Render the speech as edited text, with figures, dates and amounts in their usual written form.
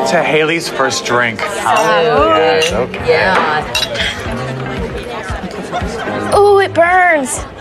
to Haley's first drink. Yes, okay. Oh, it burns.